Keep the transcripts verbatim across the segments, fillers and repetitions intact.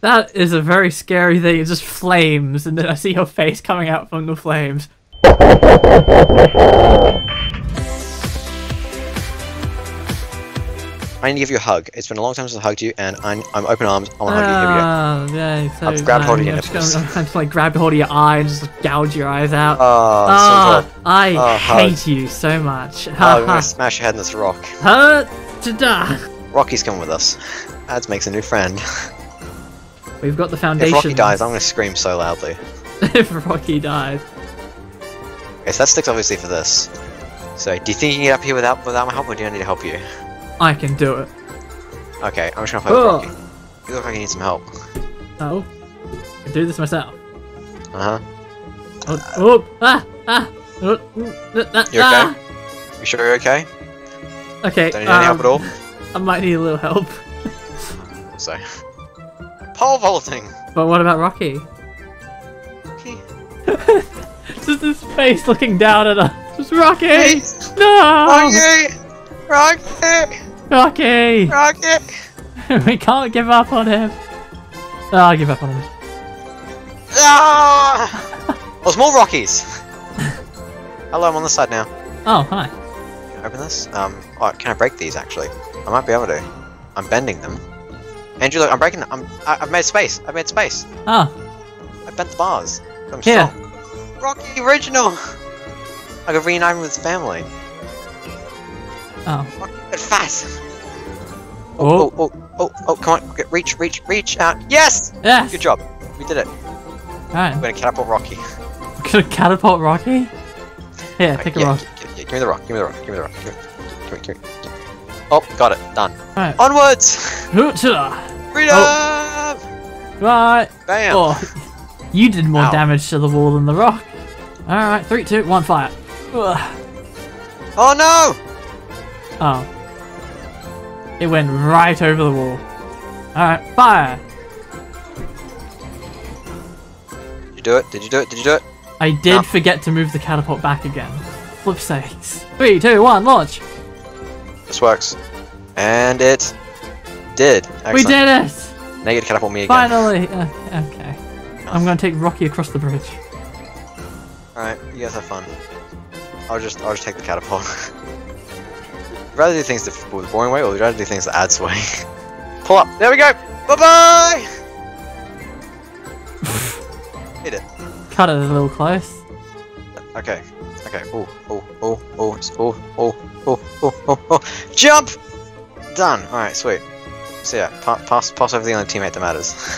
That is a very scary thing. It just flames, and then I see your face coming out from the flames. I need to give you a hug. It's been a long time since I hugged you, and I'm, I'm open arms. I want to hug you. Oh, Here we go. yeah, so I've grabbed hold of your I'm just nipples. gonna, I'm trying to like grab hold of your eye and just gouge your eyes out. Oh, Ah, so I Oh, hate hug. you so much. Oh, Ha I'm gonna ha. smash your head in this rock. Ha ta-da. Rocky's coming with us. Adz makes a new friend. We've got the If foundation. Rocky dies, I'm gonna scream so loudly. If Rocky dies. Okay, so that sticks obviously for this. So, do you think you can get up here without without my help, or do I need to help you? I can do it. Okay, I'm just gonna play Oh. with Rocky. You look like you need some help. Oh. I can do this myself. Uh huh. Oh, oh ah, ah, oh, mm, ah, You ah. okay? You sure you're okay? Okay. Don't need any help at all? I might need a little help. So. Pole vaulting! But what about Rocky? Rocky? Just his face looking down at us. Just Rocky! Please. No! Rocky! Rocky! Rocky! Rocky! We can't give up on him. Oh, I'll give up on him. Ah! There's more Rockies! Hello, I'm on this side now. Oh, hi. Can I open this? Um, oh, can I break these actually? I might be able to. I'm bending them. Andrew, look, I'm breaking them. I'm, I, I've made space. I've made space. Oh, I bent the bars. I'm Here. strong. Rocky original! I could reunite him with his family. oh. Rocky, get fat! Oh. Oh, oh, oh, oh, come on. Get, reach, reach, reach out. Yes! Yes! Good job. We did it. Alright. I'm gonna catapult Rocky. We're gonna catapult Rocky? Here, Right, take a yeah, rock. g- g- g- give me the rock. Give me the rock. Give me the rock. Give me, give me, give me. Oh, got it. Done. Alright. Onwards! Hoochah! Freedom! Right. Bam! Oh, you did more Ow. damage to the wall than the rock. Alright, three, two, one, fire. Ugh. Oh no! Oh. It went right over the wall. Alright, fire! Did you do it? Did you do it? Did you do it? I did No. forget to move the catapult back again. Flip sakes. Three, two, one, launch! This works. And it did. Excellent. We did it! Now you get to catapult me again. Finally! Uh, okay. I'm gonna take Rocky across the bridge. Alright, you guys have fun. I'll just I'll just take the catapult. Would rather do things the, the boring way, or would you rather do things the Adz way? Pull up. There we go. Bye bye. Hit it. Cut it a little close. Okay. Okay. Oh oh oh oh oh oh oh oh oh oh. Jump. Done. All right. Sweet. So yeah, pa pass pass over the only teammate that matters.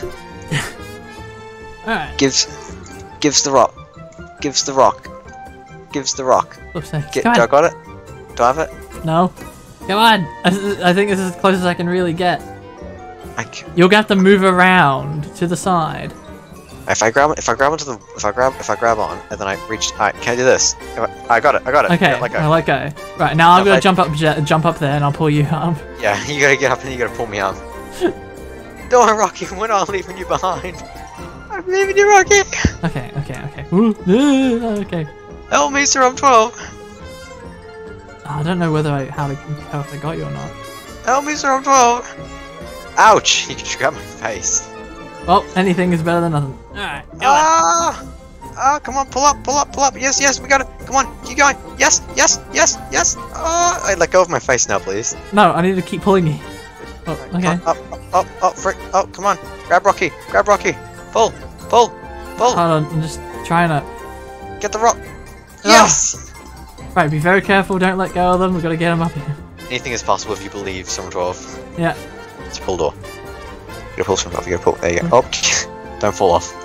Alright. gives gives the rock. Gives the rock. Gives the rock. Flip sakes. Get, Come do I on. got it? Do I have it? No. Come on! I, I think this is as close as I can really get. I c You're gonna have to move around to the side. If I grab, if I grab onto the, if I grab, if I grab on, and then I reach. Alright, can I do this? If I, I got it. I got it. Okay, Yeah, let go. I let go. Right, now I'm No, gonna I- jump up, j jump up there, and I'll pull you up. Yeah, you gotta get up and you gotta pull me up. Don't worry, Rocky. We're not leaving you behind. I'm leaving you, Rocky. Okay, okay, okay. Ooh, ooh, okay. Help me, sir. I'm twelve. Oh, I don't know whether I how to how if I got you or not. Help me, sir. I'm twelve. Ouch! You just grabbed my face. Well, anything is better than nothing. Alright, go on. Ah! Ah! Come on, pull up, pull up, pull up. Yes, yes, we got it. Come on, keep going. Yes, yes, yes, yes. Ah! I let go of my face now, please. No, I need to keep pulling you. Oh, okay. Up, up, up, up, up, frick. Oh, come on. Grab Rocky. Grab Rocky. Pull, pull, pull. Hold on, I'm just trying to. Get the rock. Ah. Yes! Right, be very careful, don't let go of them, we've got to get them up here. Anything is possible if you believe, Summer twelve. Yeah. It's a pull door. You gotta pull something off, you gotta pull. There you go. Oh, don't fall off.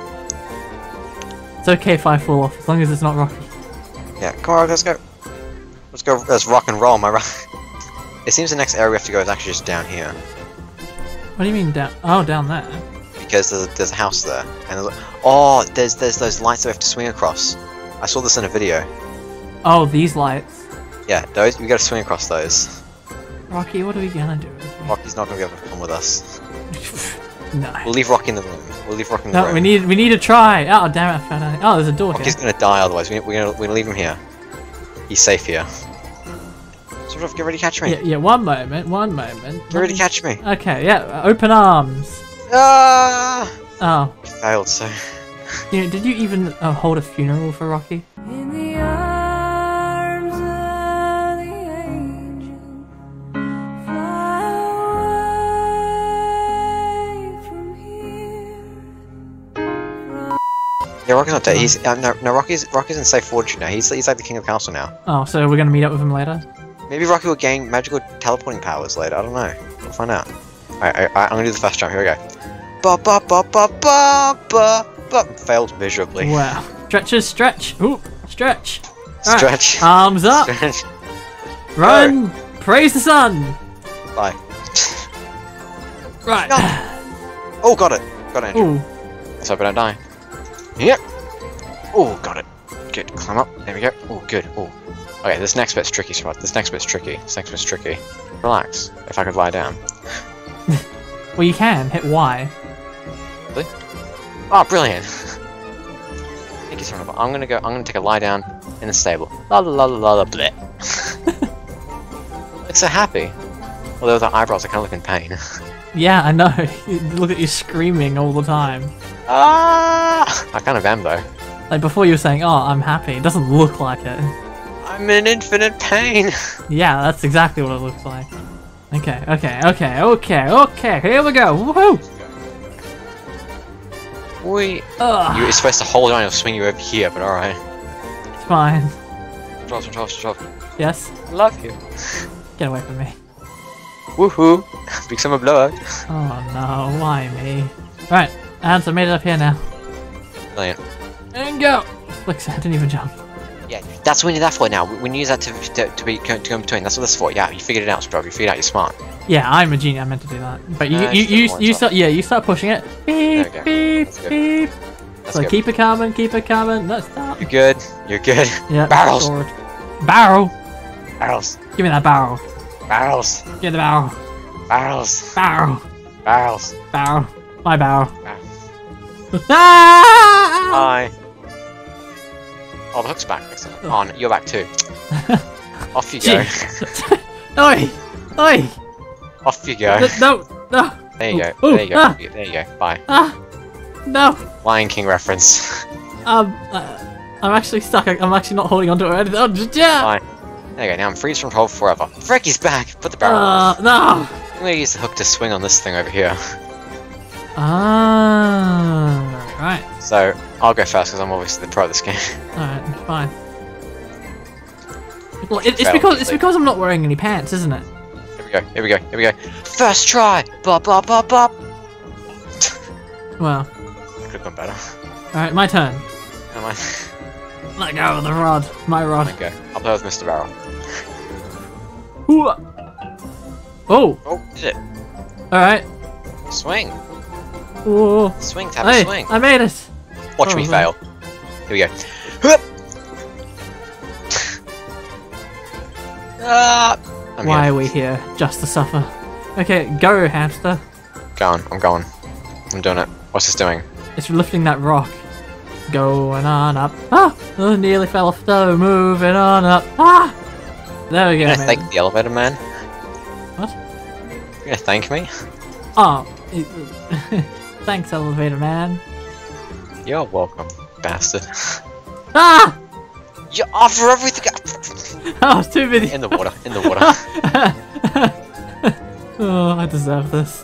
It's okay if I fall off, as long as it's not Rocky. Yeah, come on, let's go. Let's go, let's rock and roll, my rock. It seems the next area we have to go is actually just down here. What do you mean down? Oh, down there. Because there's a, there's a house there. And there's a, oh, there's, there's those lights that we have to swing across. I saw this in a video. Oh, these lights. Yeah, those, we gotta swing across those. Rocky, what are we gonna do? with you? Rocky's not gonna be able to come with us. No. We'll leave Rocky in the room. We'll leave Rocky in the No, room. we need we need to try. Oh damn it! I found out. Oh, there's a door Rocky's here. gonna die otherwise. We, we're, gonna, we're gonna leave him here. He's safe here. Sort of, get ready to catch me. Yeah, yeah. One moment. One moment. Get ready to catch me. Okay. Yeah. Open arms. Ah! Oh. Failed, so. You know, did you even uh, hold a funeral for Rocky? In the arms of the angel, fly away from here. Yeah, Rocky's not dead. He's uh, no, no. Rocky's Rocky's in safe fortune now. He's he's like the king of the castle now. Oh, so we're gonna meet up with him later? Maybe Rocky will gain magical teleporting powers later. I don't know. We'll find out. Alright, alright, I'm gonna do the first jump. Here we go. Ba ba ba ba ba ba ba. Failed miserably. Wow. Stretches, stretch. Ooh, stretch. All Stretch. Right. Arms up. Stretch. Run. Go. Praise the sun. Bye. Right. No. Oh, got it. Got it, Andrew. Ooh. Let's hope I don't die. Yep. Oh, got it. Good. Climb up. There we go. Oh, good. Oh. Okay, this next bit's tricky, Spot. This next bit's tricky. This next bit's tricky. Relax. If I could lie down. Well, you can hit Y. Really? Oh, brilliant! Thank you so much. I'm gonna go. I'm gonna take a lie down in the stable. La la la la la bleh. It's so happy. Although the eyebrows are kind of look in pain. Yeah, I know. Look at you screaming all the time. Ah! I kind of am though. Like before, you were saying, "Oh, I'm happy." It doesn't look like it. I'm in infinite pain. Yeah, that's exactly what it looks like. Okay, okay, okay, okay, okay. Here we go. Woohoo! We. Ugh. You're supposed to hold on. It'll swing you over here, but all right. It's fine. Drop, drop, drop, drop. Yes. I love you. Get away from me. Woohoo! Big summer blowout. Oh no, why me? Right, Adz, I made it up here now. Brilliant. And go! Flicks, I didn't even jump. Yeah, that's what we need that for now. We, we use that to, to, to be to go in between. That's what that's for. Yeah, you figured it out, bro. You figured out you're smart. Yeah, I'm a genius. I meant to do that. But you, Uh, you, just you, one you top. start. Yeah, you start pushing it. Beep, There we go. beep, That's good. beep. That's So good. keep it coming, keep it coming. No, stop. You're good. You're good. Yeah. Barrels. Forward. Barrel. Barrels. Give me that barrel. Barrels. Give me the barrel. Barrels. Barrel. Barrels. Barrel. My barrel. Barrels. Ah! Hi. Oh, the hook's back. Excellent. Oh, no, you're back too. Off you go. Oi! Oi! Off you go. No! No! There you go. Ooh, There you go. ah. There you go. Bye. Ah! No! Lion King reference. Um, uh, I'm actually stuck. I- I'm actually not holding onto it or anything. Oh, just, yeah! Bye. There you go. Now I'm freeze from hold forever. Frick, he's back. Put the barrel on. Uh, no! I'm gonna use the hook to swing on this thing over here. Ah, right. So I'll go first because I'm obviously the pro of this game. Alright, fine. Well, it, it's Fail, because it's obviously. because I'm not wearing any pants, isn't it? Here we go. Here we go. Here we go. First try. Bop bop bop bop. Well, Could have gone better. alright, my turn. Come on. Let go of the rod. My rod. Okay. I'll play with Mister Barrel. Ooh. Oh, Oh, did it? alright. Swing. Ooh. Swing. Tap Hey, swing. I made it. Watch Oh, me no. fail. Here we go. Hup! Ah! I'm Why here. are we here? Just to suffer. Okay, go, hamster. Going. I'm going. I'm doing it. What's this doing? It's lifting that rock. Going on up. Ah! Oh, nearly fell off though. Moving on up. Ah! There we go. You're gonna mate. thank the elevator man? What? You're gonna thank me? Oh. it- Thanks, elevator man. You're welcome, bastard. Ah! You offer everything. I was too busy. In the water. In the water. Oh, I deserve this.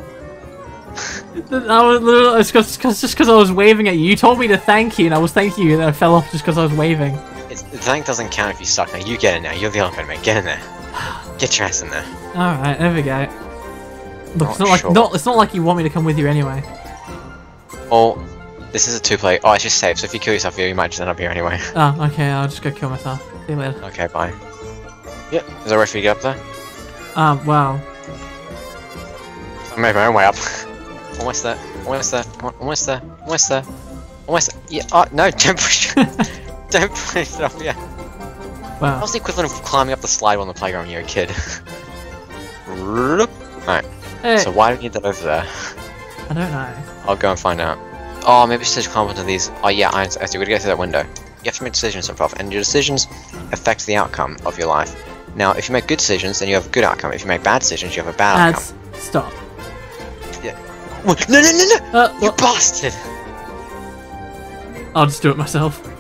I was literally, it's cause, cause, just because I was waving at you. You told me to thank you, and I was thanking you, and then I fell off just because I was waving. It's, the thank doesn't count if you suck. Now you get in there. You're the elevator man. Get in there. Get your ass in there. All right, there we go. Look, it's Not not like sure. not. It's not like you want me to come with you anyway. Oh, this is a two-play. Oh, it's just safe. So if you kill yourself here, you might just end up here anyway. Oh, okay. I'll just go kill myself. See you later. Okay, bye. Yep. Is that right for you to get up there? Um. Wow. I made my own way up. Almost there. Almost there. Almost there. Almost there. Almost there. Yeah. Oh no! Don't push. Don't push it up. Yeah. That Wow. was the equivalent of climbing up the slide on the playground when you were a kid. Alright. Hey. So why do we need that over there? I don't know. I'll go and find out. Oh, maybe it's to climb onto these. Oh yeah, I, I see. We're gonna go through that window. You have to make decisions, Prof, and your decisions affect the outcome of your life. Now, if you make good decisions, then you have a good outcome. If you make bad decisions, you have a bad outcome. Ads. Stop. Yeah. No, no, no, no! Uh, You what? bastard! I'll just do it myself.